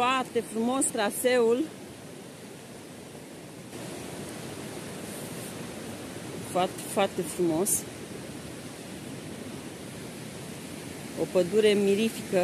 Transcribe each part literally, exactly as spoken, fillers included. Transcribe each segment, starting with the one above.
foarte frumos traseul. Foarte, foarte frumos. O pădure mirifică.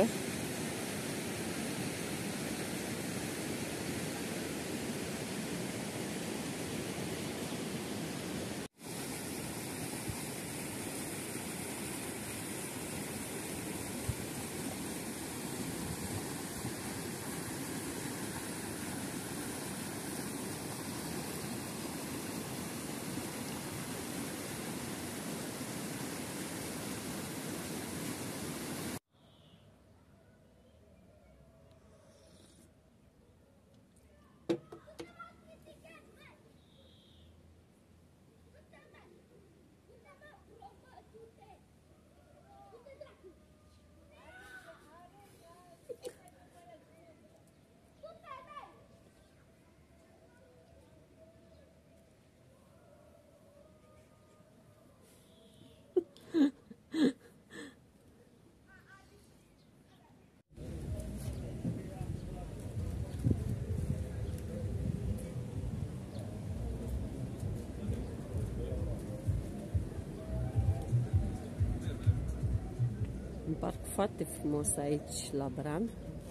Un parc foarte frumos aici la Bran.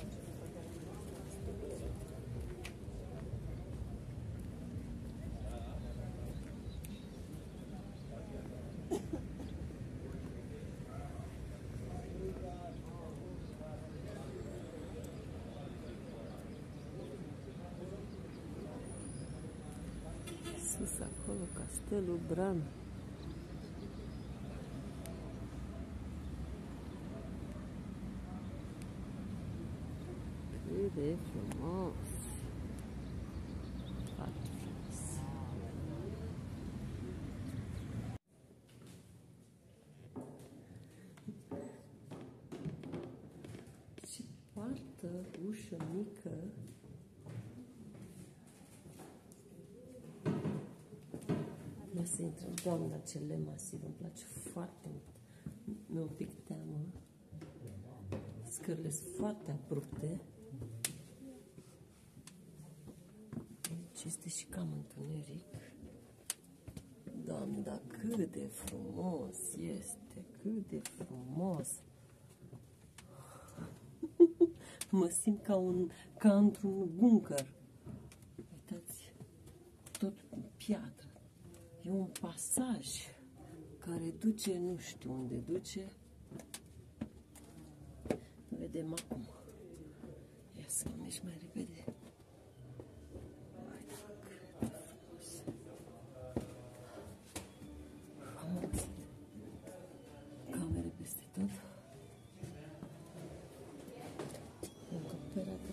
Sus acolo, Castelul Bran. Cât de frumos! Foarte frumos! Și poartă, ușă mică. Nu să intrăm, doamna, ce lemn masiv, îmi place foarte mult. Mi-e un pic teamă. Scările sunt foarte abrupte. Aici este și cam întuneric. Doamne, dar cât de frumos este, cât de frumos! Mă simt ca, un, ca într-un bunker. Uitați, tot cu piatră. E un pasaj care duce, nu știu unde duce. Vedem acum. Ia să mă mergi mai repede. Uite cât de frumos. Am auzit camere peste tot. Încă pe rată.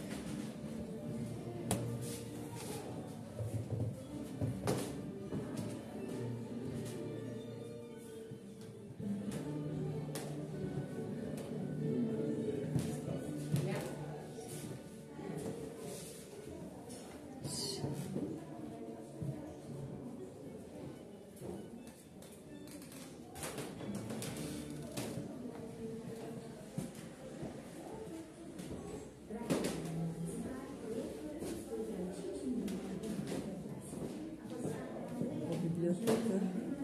Bibliotecă.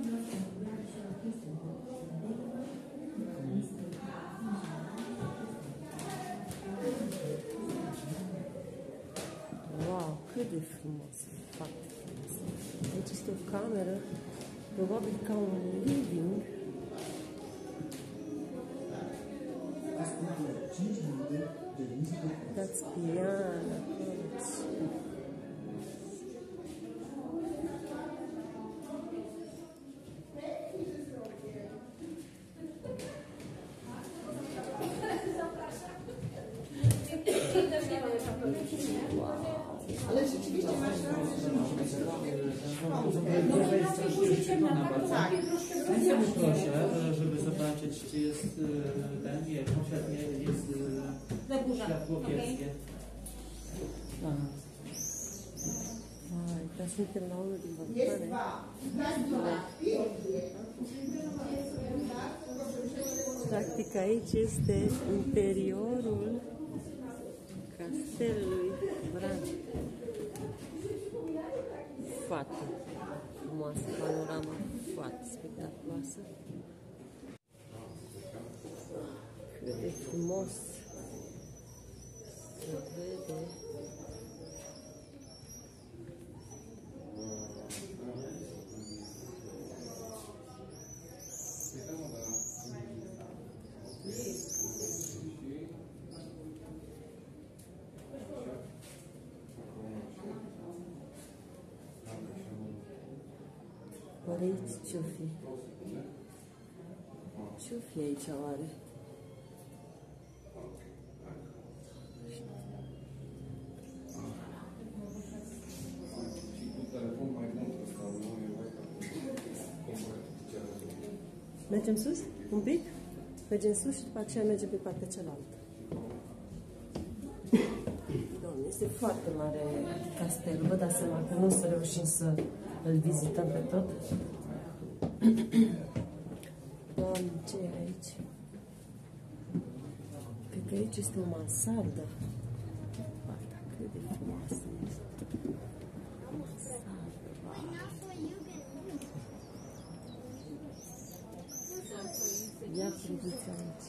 Wow, cât de frumos, foarte frumos. Aici este o cameră, probabil ca un living. Dați piano. Ale rzeczywiście masz Bardzo proszę, żeby zobaczyć, czy jest ten, nie, konkretnie jest światło kiepskie. Dar suntem la unul din Jest dwa. Practic aici este interiorul castelului Bran. Foarte frumoasă, panorama foarte spectaculoasă. Cât de frumos se vede. Oare aici ce-o fi? Ce-o fi aici oare? Mergem sus? Un pic? Mergem sus și după aceea mergem pe partea cealaltă. Doamne, este foarte mare castelul. Vă dați seama că nu o să reușim să îl vizităm pe tot. Doamne, ce e aici? Cred că aici este o mansardă. Partea cât de frumoasă este. Ia priviți aici.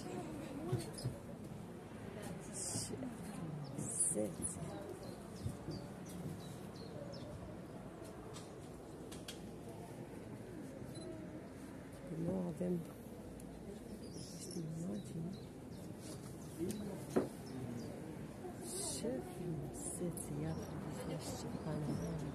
Ce frumusețe! Nu avem niște imagini. Ce frumusețe! Ia priviți ce panoramă!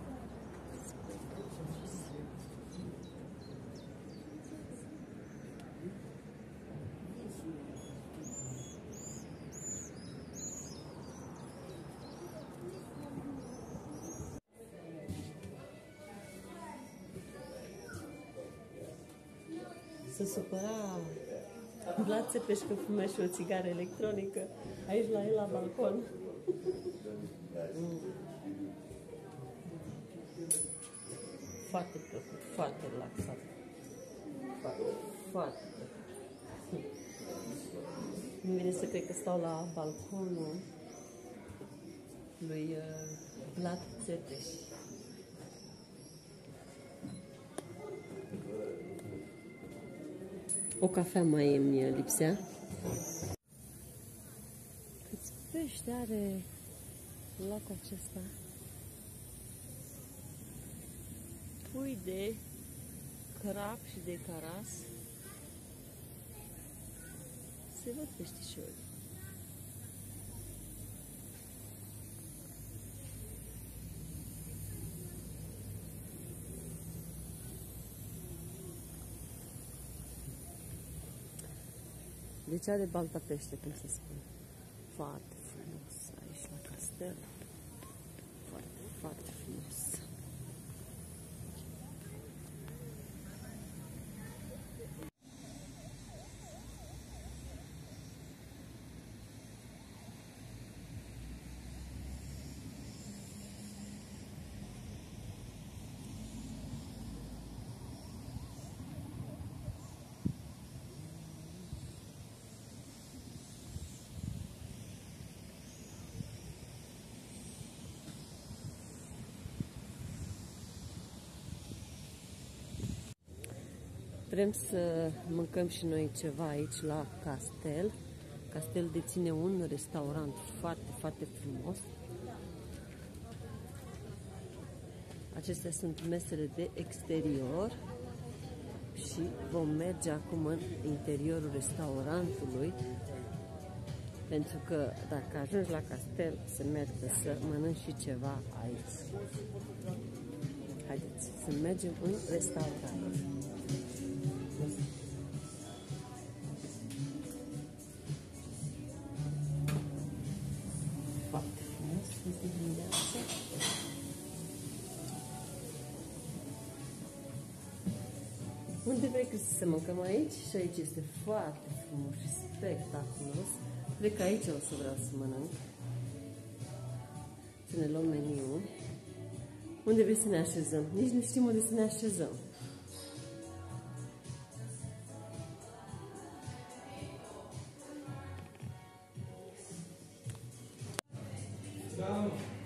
Se supăra Vlad Țepeș că fumea și o țigară electronică aici la el la balcon. Mm. Foarte plăcut, foarte relaxat. Foarte, foarte plăcut. Îmi vine să cred că stau la balconul lui Vlad Țepeș. O cafea mai îmi lipsea. Câți pești are lacul acesta? Pui de crap și de caras. Se văd peștișori. Deci are balta pește, cum se spune. Foarte frumos aici la castel. Foarte, foarte frumos. Vrem să mâncăm și noi ceva aici la castel. Castel deține un restaurant foarte, foarte frumos. Acestea sunt mesele de exterior și vom merge acum în interiorul restaurantului, pentru că dacă ajungi la castel, se merge să mănânci și ceva aici. Haideți să mergem în restaurant. Foarte frumos, este dimineața. Unde vrei să mâncăm aici? Și aici este foarte frumos și spectaculos. Cred că aici o să vreau să mănânc. Să ne luăm meniul. Unde vrei să ne așezăm? Nici nu știm unde să ne așezăm.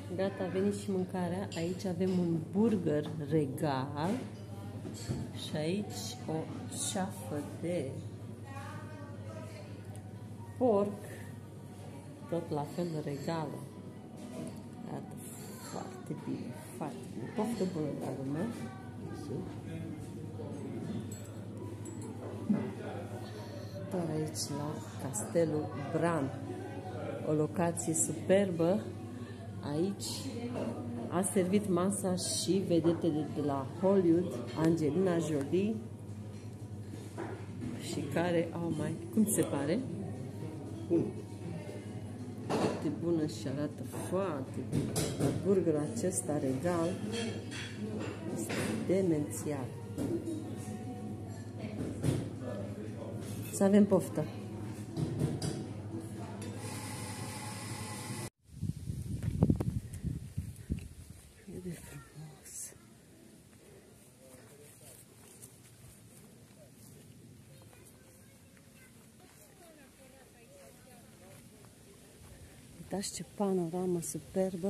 Gata, a venit și mâncarea. Aici avem un burger regal și aici o ceafă de porc, tot la fel regală. Arată foarte bine, foarte bine. Poftă bună, dragul meu. Doar aici la Castelul Bran. O locație superbă. Aici a servit masa și vedetele de la Hollywood, Angelina Jolie, și care au mai, cum se pare? Bun. Foarte bună și arată foarte bine. Burgerul acesta regal este demențial. Să avem poftă! E de frumos! Uitați ce panoramă superbă!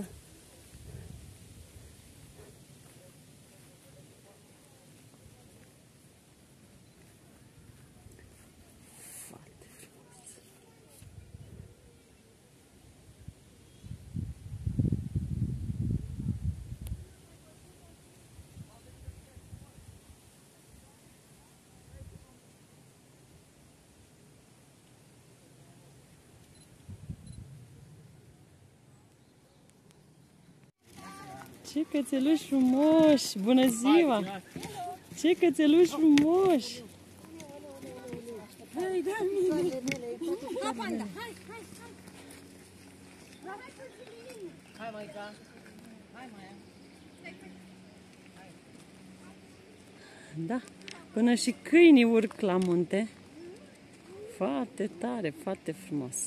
Ce cățeluși frumoși! Bună ziua! Ce cățeluși frumoși! Hai, da, mine! Hai, panda! Hai, hai, hai! Hai, Maica! Hai, Maia! Da, până și câinii urc la munte. Foarte tare, foarte frumos.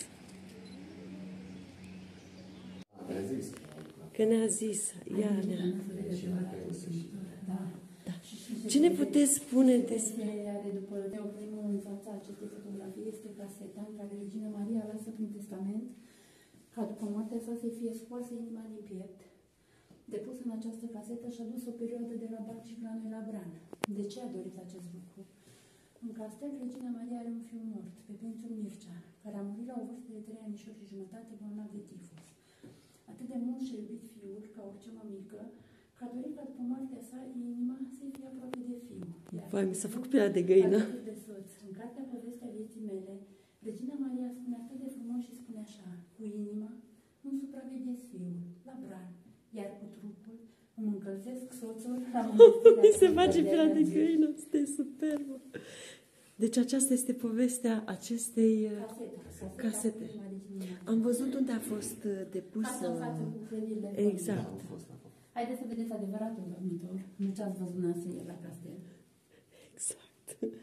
Că ne-a zis, ea ne-a... Da. Ce ne puteți spune despre... Are după ne oprim în fața acestei fotografii, este caseta în care Regina Maria lasă prin testament ca după moartea sa să fie scoasă inima din piept, depusă în această casetă și a dus o perioadă de rabat și planul la Bran. De ce a dorit acest lucru? În castel, Regina Maria are un fiu mort, pe prințul Mircea, care a murit la o vârstă de trei anișori și jumătate, bolnav de tifus. Atât de mult și-a iubit fiul, ca orice mămică, că a dorit ca după moartea sa, inima să-i fie aproape de fiu. Vai, mi s-a făcut pielea de găină. De soț. În cartea Povestea vieții mele, Regina Maria spune atât de frumos și spune așa: cu inima îmi supraveghez fiul, la Bran, iar cu trupul îmi încălzesc soțul la Mi se face pielea de găină, este superbă. Deci aceasta este povestea acestei casete. casete. Am văzut unde a fost depusă. Exact. Haideți să vedeți adevăratul dormitor. Nu ce ați văzut noastră la castel. Exact.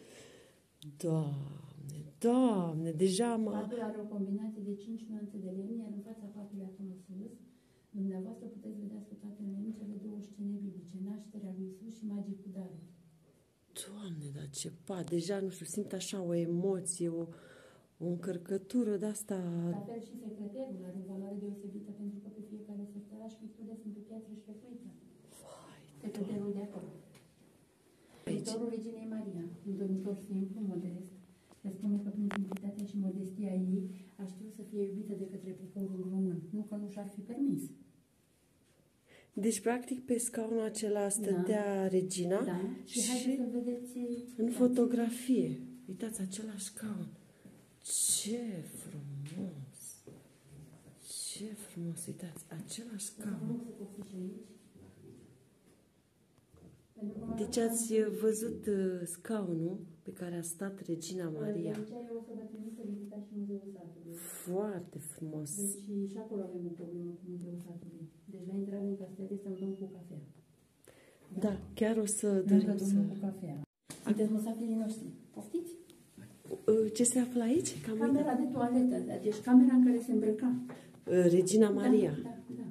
Doamne, Doamne, deja mă... Patul are o combinație de cinci nuanțe de lemn, iar în fața patului acolo sus, dumneavoastră puteți vedea scutate în lemn cele două scene biblice, nașterea lui Iisus și magii cu darul. Doamne, dar ce pat, deja, nu știu, simt așa o emoție, o, o încărcătură de-asta... La fel și secretarul are o valoare deosebită, pentru că pe fiecare sectaraș picturile sunt pe piatră și pe fluiță. Secretarul de acolo. Dormitorul Reginei Maria, un dormitor simplu, modest, se spune că prin simplitatea și modestia ei a știut să fie iubită de către poporul român, nu că nu și-ar fi permis. Deci, practic, pe scaunul acela stătea da. Regina da. și, și haideți să vedeți în fotografie. Uitați, același scaun. Ce frumos! Ce frumos! Uitați, același scaun. Deci ați văzut scaunul pe care a stat Regina Maria. Foarte frumos. Deci și acolo avem o problemă cu Muzeul Satului. Deci la intrare în castel este un domn cu cafea. Da, da, chiar o să dorim să... cu cafea. Sunteți musafirii noștri. Poftiți? Ce se află aici? Cam camera de toaletă. Deci camera în care se îmbrăca. Regina Maria. Da, da, da.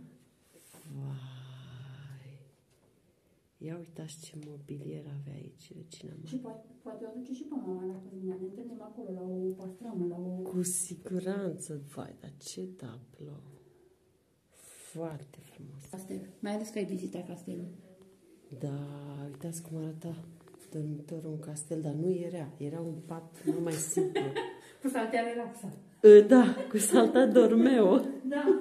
Vai. Ia uitați ce mobilier avea aici Regina Maria. Și poate, poate o aduce și pe mama la Căzmina. Ne întâlnim acolo la o pastramă, la o... Cu siguranță. Vai, dar ce tablou. foarte frumos. Castel. Mai ales că ai vizitat castelul. Da, uitați cum arăta dormitorul în castel, dar nu era. Era un pat mult mai simplu. Cu saltea relaxa. Da, cu salta dormeo. Da.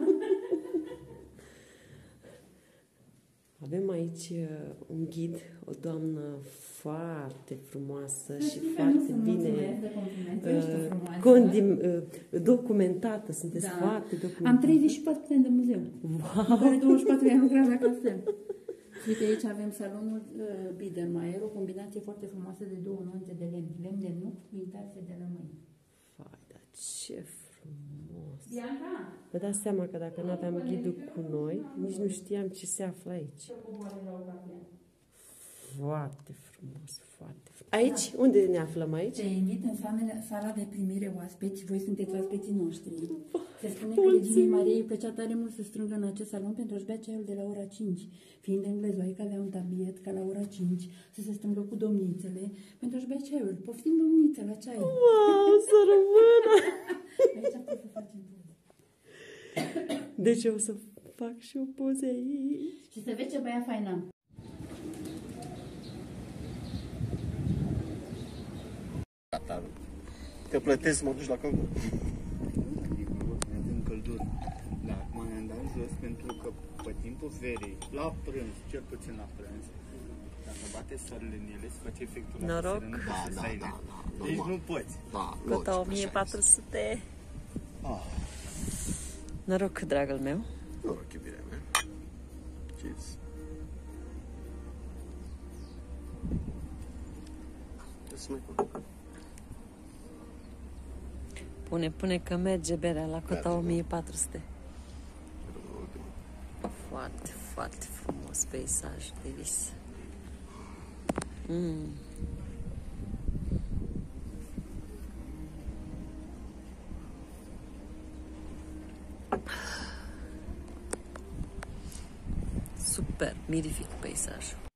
Avem aici un ghid, o doamnă foarte frumoasă și Știi că foarte nu sunt bine mulțumesc de complimente, ești tu frumoasă. condim, uh, documentată, sunteți Da. foarte documentată. Am treizeci și patru de ani de muzeu. Wow. În care douăzeci și patru de ani lucrat la castel. Uite, aici avem salonul uh, Biedermeier, o combinație foarte frumoasă de două nuanțe de lemn. Lemn de nuc cu intarse de lămâi. Vai, dar ce frumos! Bianca! Vă dați seama că dacă nu aveam ghidul cu noi, nici nu știam ce se află aici. Foarte frumos, foarte frumos. Aici? Da. Unde ne aflăm aici? Te invit în sala, sala de primire oaspeți. Voi sunteți oaspeții noștri. Se spune că Mulțumim. reginei Mariei îi plăcea tare mult să strângă în acest salon pentru a-și bea ceaiul de la ora cinci. Fiind englezoica, avea un tabiet ca la ora cinci să se strângă cu domnițele pentru a-și bea ceaiul. Poftim domniță la ceai. Wow, să rămână! Aici pot să facem poze. Deci o să fac și o poze aici. Și să vezi ce băia faină am. Te plătesc să mă duci la căldură. În căldură. Da, acum ne-am dat jos pentru că pe timpul verii, la prânz, cel puțin la prânz, dacă bate soarele în ele, se face efectul ăla Noroc. de serenă, Da, se da, saine. da, da, Deci normal. nu poți. Da, Gata, logic, o mie patru sute. Ah, Noroc, dragul meu. noroc, iubirea mea. Cheers. Să mai pun. Pune, pune că merge berea la cota o mie patru sute. Foarte, foarte frumos peisaj de vis. Mm. Super, mirific peisajul.